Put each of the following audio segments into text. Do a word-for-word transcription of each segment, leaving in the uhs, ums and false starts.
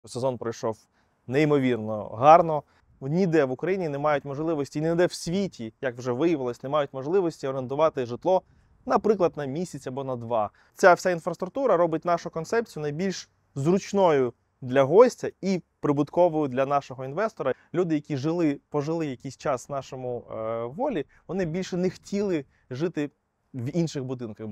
Сезон пройшов неймовірно гарно. Ніде в Україні не мають можливості, ніде в світі, як вже виявилось, не мають можливості орендувати житло, наприклад, на місяць або на два. Ця вся інфраструктура робить нашу концепцію найбільш зручною для гостя і прибутковою для нашого інвестора. Люди, які жили, пожили якийсь час в нашому е, волі, вони більше не хотіли жити в інших будинках.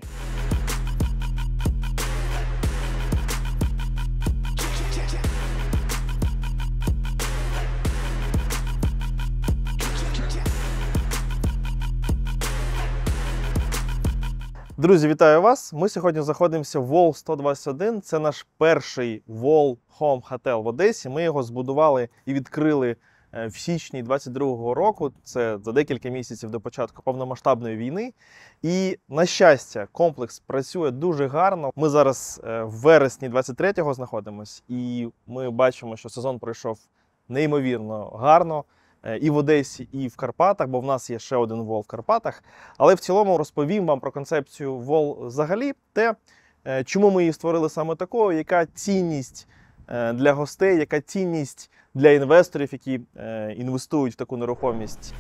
Друзі, вітаю вас! Ми сьогодні знаходимося в Вол сто двадцять один. Це наш перший Wall Home Hotel в Одесі. Ми його збудували і відкрили в січні двадцять другого року. Це за декілька місяців до початку повномасштабної війни. І, на щастя, комплекс працює дуже гарно. Ми зараз в вересні двадцять третього знаходимося, і ми бачимо, що сезон пройшов неймовірно гарно. І в Одесі, і в Карпатах, бо в нас є ще один Вол в Карпатах. Але в цілому розповім вам про концепцію Вол взагалі, те, чому ми її створили саме такою, яка цінність для гостей, яка цінність для інвесторів, які інвестують в таку нерухомість.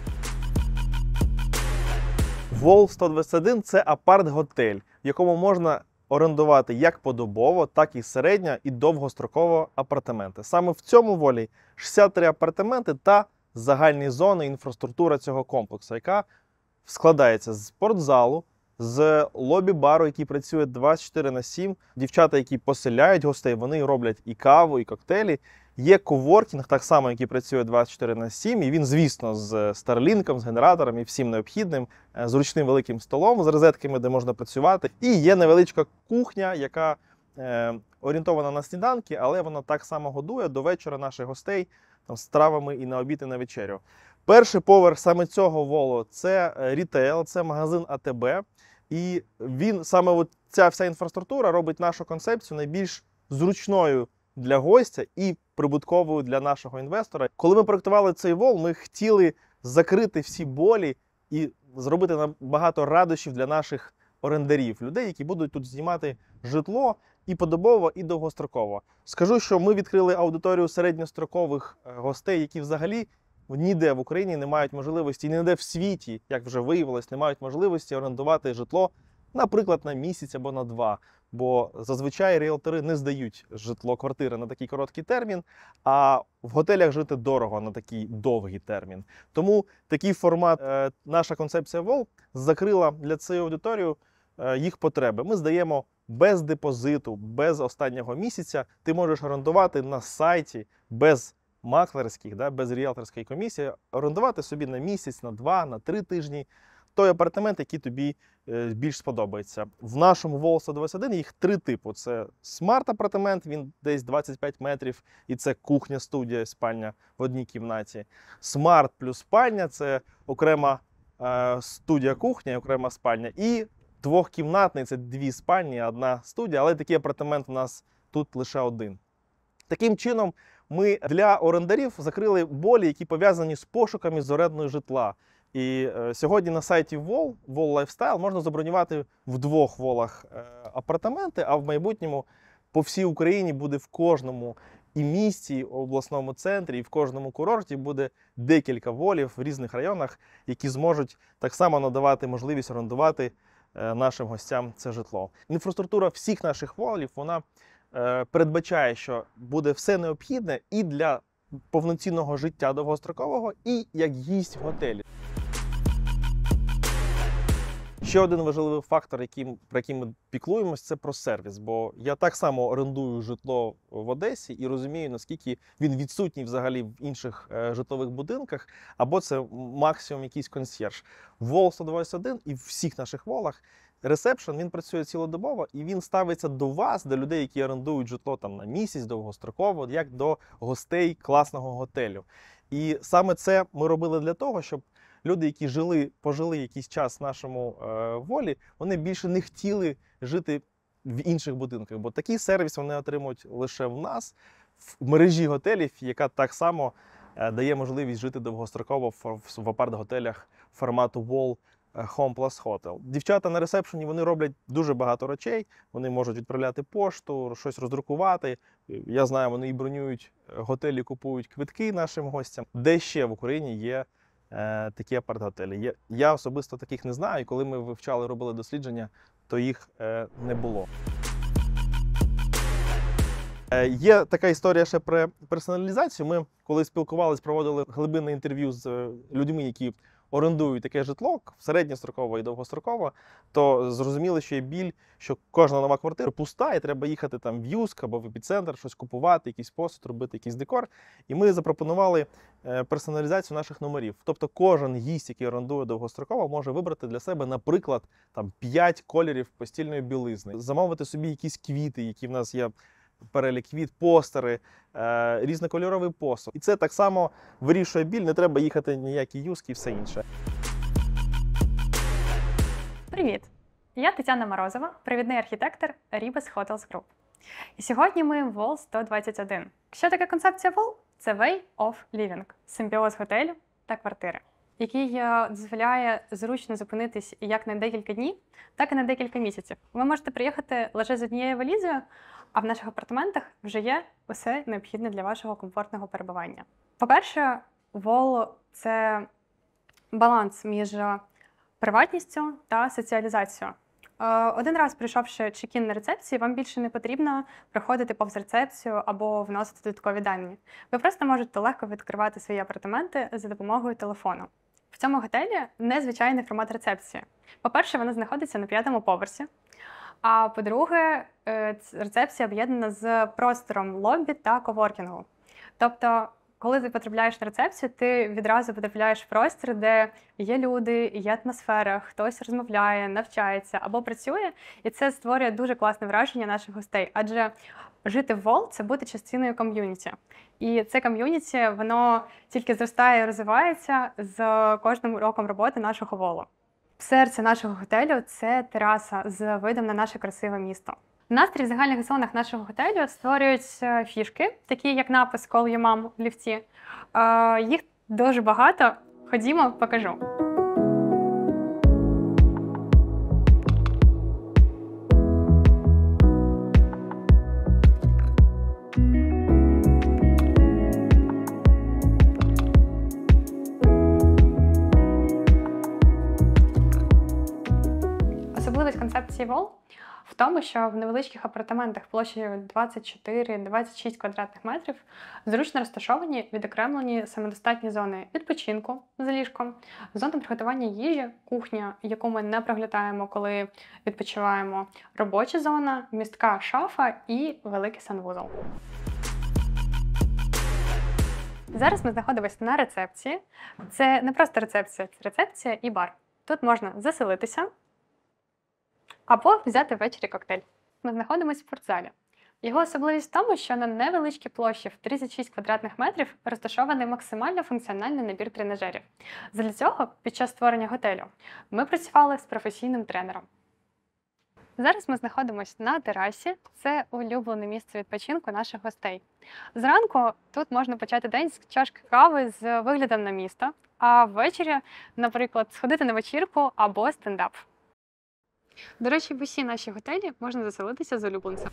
Вол сто двадцять один – це апарт-готель, в якому можна орендувати як подобово, так і середньо і довгостроково апартаменти. Саме в цьому волі шістдесят три апартаменти та загальні зони, інфраструктура цього комплексу, яка складається з спортзалу, з лобі-бару, який працює двадцять чотири на сім. Дівчата, які поселяють гостей, вони роблять і каву, і коктейлі. Є коворкінг, так само, який працює двадцять чотири на сім. І він, звісно, з старлінком, з генератором і всім необхідним, зручним великим столом з розетками, де можна працювати. І є невеличка кухня, яка е, орієнтована на сніданки, але вона так само годує до вечора наших гостей там, з травами і на обід, і на вечерю. Перший поверх саме цього волу – це рітейл, це магазин А Те Бе. І він, саме от ця вся інфраструктура робить нашу концепцію найбільш зручною для гостя і прибутковою для нашого інвестора. Коли ми проєктували цей вол, ми хотіли закрити всі болі і зробити набагато радощів для наших орендарів, людей, які будуть тут знімати житло і подобово, і довгостроково. Скажу, що ми відкрили аудиторію середньострокових гостей, які взагалі ніде в Україні не мають можливості, ніде в світі, як вже виявилось, не мають можливості орендувати житло, наприклад, на місяць або на два. Бо зазвичай ріелтори не здають житло, квартири на такий короткий термін, а в готелях жити дорого на такий довгий термін. Тому такий формат, е, наша концепція Вол закрила для цієї аудиторії е, їх потреби. Ми здаємо без депозиту, без останнього місяця. Ти можеш орендувати на сайті без маклерських, да, без ріелторської комісії, орендувати собі на місяць, на два, на три тижні той апартамент, який тобі е, більш сподобається. В нашому Вол сто двадцять один їх три типу. Це смарт-апартамент, він десь двадцять п'ять метрів, і це кухня, студія, спальня в одній кімнаті. Смарт плюс спальня – це окрема е, студія, кухня, окрема спальня. І двохкімнатний – це дві спальні, одна студія, але такий апартамент у нас тут лише один. Таким чином, ми для орендарів закрили болі, які пов'язані з пошуками з орендою житла. І е, сьогодні на сайті Вол, Вол Lifestyle, можна забронювати в двох волах е, апартаменти, а в майбутньому по всій Україні буде в кожному і місті, і обласному центрі, і в кожному курорті буде декілька волів в різних районах, які зможуть так само надавати можливість орендувати е, нашим гостям це житло. Інфраструктура всіх наших волів, вона е, передбачає, що буде все необхідне і для повноцінного життя довгострокового, і як гість в готелі. Ще один важливий фактор, яким, про який ми піклуємось, це про сервіс. Бо я так само орендую житло в Одесі і розумію, наскільки він відсутній взагалі в інших е, житлових будинках, або це максимум якийсь консьєрж. Вол сто двадцять один і в всіх наших волах ресепшн, він працює цілодобово, і він ставиться до вас, до людей, які орендують житло там на місяць, довгостроково, як до гостей класного готелю. І саме це ми робили для того, щоб люди, які жили, пожили якийсь час в нашому е, волі, вони більше не хотіли жити в інших будинках. Бо такий сервіс вони отримують лише в нас, в мережі готелів, яка так само е, дає можливість жити довгостроково в, в апарт-готелях формату Вол Home Plus Hotel. Дівчата на ресепшені, вони роблять дуже багато речей, вони можуть відправляти пошту, щось роздрукувати. Я знаю, вони і бронюють готелі, купують квитки нашим гостям. Де ще в Україні є е, такі апарт-готелі? Я, я особисто таких не знаю, і коли ми вивчали, робили дослідження, то їх е, не було. Е, є така історія ще про персоналізацію. Ми, коли спілкувалися, проводили глибинне інтерв'ю з людьми, які орендують таке житло, середньостроково і довгостроково, то зрозуміли, що є біль, що кожна нова квартира пуста, і треба їхати там в Юск або в епіцентр, щось купувати, якийсь посуд, робити якийсь декор. І ми запропонували персоналізацію наших номерів. Тобто кожен гість, який орендує довгостроково, може вибрати для себе, наприклад, там п'ять кольорів постільної білизни, замовити собі якісь квіти, які в нас є, перелік квіт, постери, е, різнокольоровий посуд. І це так само вирішує біль, не треба їхати ніякі юзки і все інше. Привіт! Я Тетяна Морозова, провідний архітектор Ribes Hotels Group. І сьогодні ми в вол сто двадцять один. Що таке концепція вол? Це way of living – симбіоз готелю та квартири, який дозволяє зручно зупинитись як на декілька днів, так і на декілька місяців. Ви можете приїхати лише з однією валізою, а в наших апартаментах вже є усе необхідне для вашого комфортного перебування. По-перше, вол – це баланс між приватністю та соціалізацією. Один раз прийшовши чек-ін на рецепції, вам більше не потрібно проходити повз рецепцію або вносити додаткові дані. Ви просто можете легко відкривати свої апартаменти за допомогою телефону. В цьому готелі незвичайний формат рецепції. По-перше, вона знаходиться на п'ятому поверсі. А по-друге, рецепція об'єднана з простором лобі та коворкінгу. Тобто, коли ти потрапляєш на рецепцію, ти відразу потрапляєш в простір, де є люди, є атмосфера, хтось розмовляє, навчається або працює. І це створює дуже класне враження наших гостей. Адже жити в вол – це бути частиною ком'юніті. І це ком'юніті, воно тільки зростає і розвивається з кожним роком роботи нашого волу. Серце нашого готелю – це тераса з видом на наше красиве місто. Настрій в загальних зонах нашого готелю створюють фішки, такі як напис «Call your mom» в ліфті. Їх дуже багато. Ходімо, покажу. Особливість концепції вол в тому, що в невеличких апартаментах площею двадцять чотири - двадцять шість квадратних метрів зручно розташовані відокремлені самодостатні зони відпочинку з ліжком, зона приготування їжі, кухня, яку ми не проглядаємо, коли відпочиваємо, робоча зона, містка шафа і великий санвузол. Зараз ми знаходимося на рецепції. Це не просто рецепція, це рецепція і бар. Тут можна заселитися або взяти ввечері коктейль. Ми знаходимося в спортзалі. Його особливість в тому, що на невеличкій площі в тридцять шість квадратних метрів розташований максимально функціональний набір тренажерів. Для цього, під час створення готелю, ми працювали з професійним тренером. Зараз ми знаходимося на терасі. Це улюблене місце відпочинку наших гостей. Зранку тут можна почати день з чашки кави з виглядом на місто, а ввечері, наприклад, сходити на вечірку або стендап. До речі, в усі наші готелі можна заселитися з улюбленцем.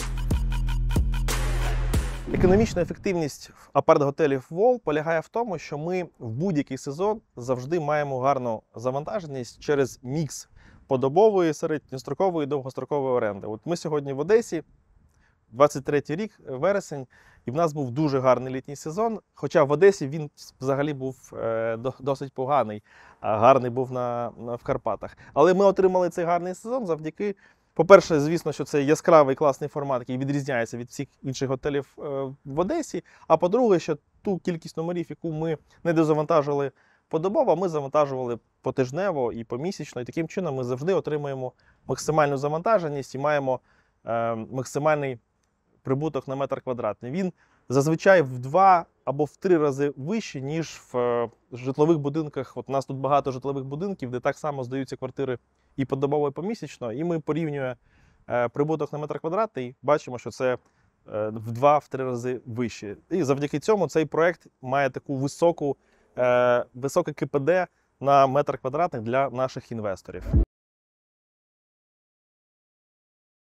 Економічна ефективність апарт-готелів вол полягає в тому, що ми в будь-який сезон завжди маємо гарну завантаженість через мікс подобової, середньострокової і довгострокової оренди. От ми сьогодні в Одесі, двадцять третій рік, вересень, і в нас був дуже гарний літній сезон, хоча в Одесі він взагалі був е, досить поганий, а гарний був на, на, в Карпатах. Але ми отримали цей гарний сезон завдяки, по-перше, звісно, що це яскравий класний формат, який відрізняється від всіх інших готелів е, в Одесі, а по-друге, що ту кількість номерів, яку ми не дозавантажили подобово, ми завантажували потижнево і помісячно, і таким чином ми завжди отримуємо максимальну завантаженість і маємо е, максимальний прибуток на метр квадратний. Він зазвичай в два або в три рази вищий, ніж в е, житлових будинках. От у нас тут багато житлових будинків, де так само здаються квартири і подобово, і помісячно, і ми порівнюємо е, прибуток на метр квадратний і бачимо, що це е, в два-три рази вище. І завдяки цьому цей проект має таку високу, е, високе КПД на метр квадратний для наших інвесторів.